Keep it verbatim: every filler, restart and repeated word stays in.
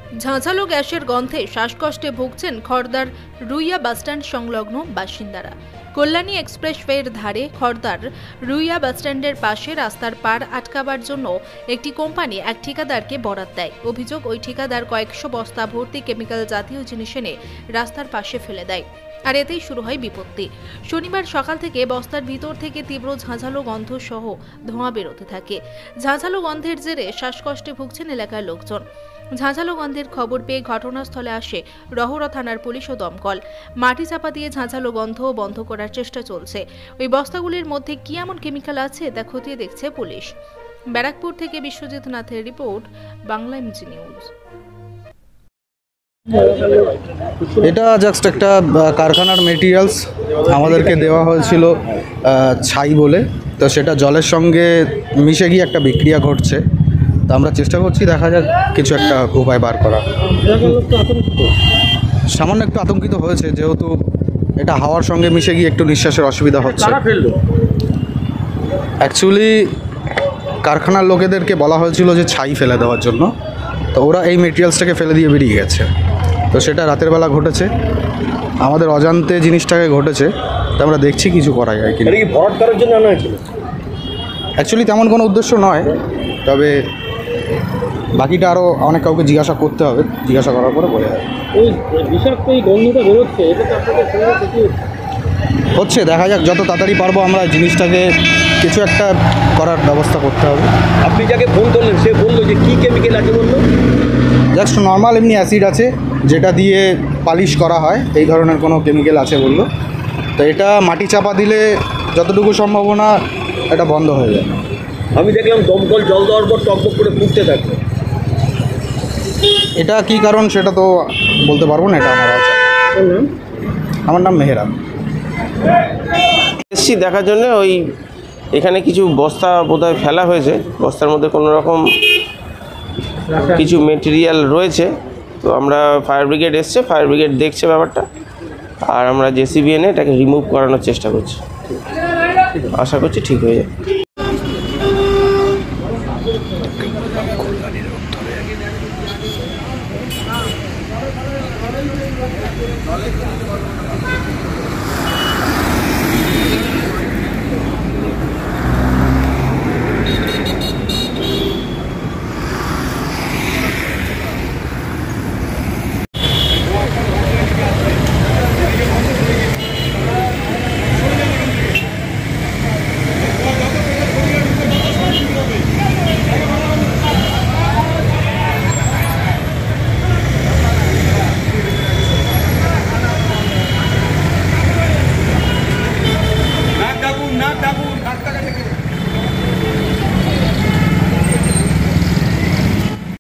ঝাঁঝালো গ্যাসের গন্ধে শ্বাসকষ্টে ভুগছেন খড়দার রুইয়া বাসস্ট্যান্ড সংলগ্ন বাসিন্দারা। কল্যাণী এক্সপ্রেসওয়ের ধারে খড়দার রুইয়া বাসস্ট্যান্ডের পাশে রাস্তার পার আটকাবার জন্য একটি কোম্পানি এক ঠিকাদারকে বরাত দেয়। অভিযোগ, ওই ঠিকাদার কয়েকশো বস্তা ভর্তি কেমিক্যাল জাতীয় জিনিস এনে রাস্তার পাশে ফেলে দেয়, আর এতেই শুরু হয় বিপত্তি। শনিবার সকাল থেকে বস্তার ভিতর থেকে তীব্র ঝাঁঝালো গন্ধ সহ ধোঁয়া বেরোতে থাকে। ঝাঁঝালো গন্ধের জেরে শ্বাসকষ্টে ভুগছেন এলাকার লোকজন। ঝাঁঝালো গন্ধের খবর পেয়ে ঘটনাস্থলে আসে রহরা থানার পুলিশ ও দমকল। মাটি চাপা দিয়ে ঝাঁঝালো গন্ধ বন্ধ করার চেষ্টা চলছে। ওই বস্তাগুলির মধ্যে কি এমন কেমিক্যাল আছে তা খতিয়ে দেখছে পুলিশ। ব্যারাকপুর থেকে বিশ্বজিৎ নাথের রিপোর্ট, বাংলা এমজি নিউজ। এটা জাস্ট একটা কারখানার মেটেরিয়ালস আমাদেরকে দেওয়া হয়েছিল ছাই বলে, তো সেটা জলের সঙ্গে মিশে গিয়ে একটা বিক্রিয়া ঘটছে। তো আমরা চেষ্টা করছি, দেখা যাক কিছু একটা উপায় বার করা। সামান্য একটু আতঙ্কিত হয়েছে, যেহেতু এটা হাওয়ার সঙ্গে মিশে গিয়ে একটু নিঃশ্বাসের অসুবিধা হচ্ছে। অ্যাকচুয়ালি কারখানার লোকেদেরকে বলা হয়েছিল যে ছাই ফেলে দেওয়ার জন্য, তো ওরা এই মেটেরিয়ালসটাকে ফেলে দিয়ে বেরিয়ে গেছে। তো সেটা রাতের বেলা ঘটেছে, আমাদের অজান্তে জিনিসটাকে ঘটেছে। তো আমরা দেখছি কিছু করা যায় কি। ভরাট করার জন্য আনা হয়েছিল? অ্যাকচুয়ালি তেমন কোনো উদ্দেশ্য নয়, তবে বাকিটা আরও অনেক কাউকে জিজ্ঞাসা করতে হবে, জিজ্ঞাসা করার পরে বলে যাবে। ওই বিষাক্ত এই গন্ধটা বেরোচ্ছে, এটা তো আপনাদের শরীরে কিছু হচ্ছে, দেখা যাক যত তাড়াতাড়ি পারবো আমরা জিনিসটাকে কিছু একটা করার ব্যবস্থা করতে হবে। আপনি যাকে ফোন করলেন সে বললো যে কী কেমিক্যাল আছে বললো? জাস্ট নর্মাল এমনি অ্যাসিড আছে, যেটা দিয়ে পালিশ করা হয়, এই ধরনের কোনো কেমিক্যাল আছে বললো। তো এটা মাটি চাপা দিলে যতটুকু সম্ভাবনা এটা বন্ধ হয়ে যায়। আমি দেখলাম দমকল জল দেওয়ার পর টকবক করে ফুটতে থাকে। এটা কি কারণ সেটা তো বলতে পারবো না, এটা আমার আছে। আমার নাম মেহেরা। এসছি দেখার জন্য, ওই এখানে কিছু বস্তা বোধহয় ফেলা হয়েছে, বস্তার মধ্যে কোনো রকম কিছু মেটেরিয়াল রয়েছে। তো আমরা ফায়ার ব্রিগেড এসছে, ফায়ার ব্রিগেড দেখছে ব্যাপারটা, আর আমরা জেসিবি এনে এটাকে রিমুভ করানোর চেষ্টা করছি। আশা করছি ঠিক হয়ে যাবে।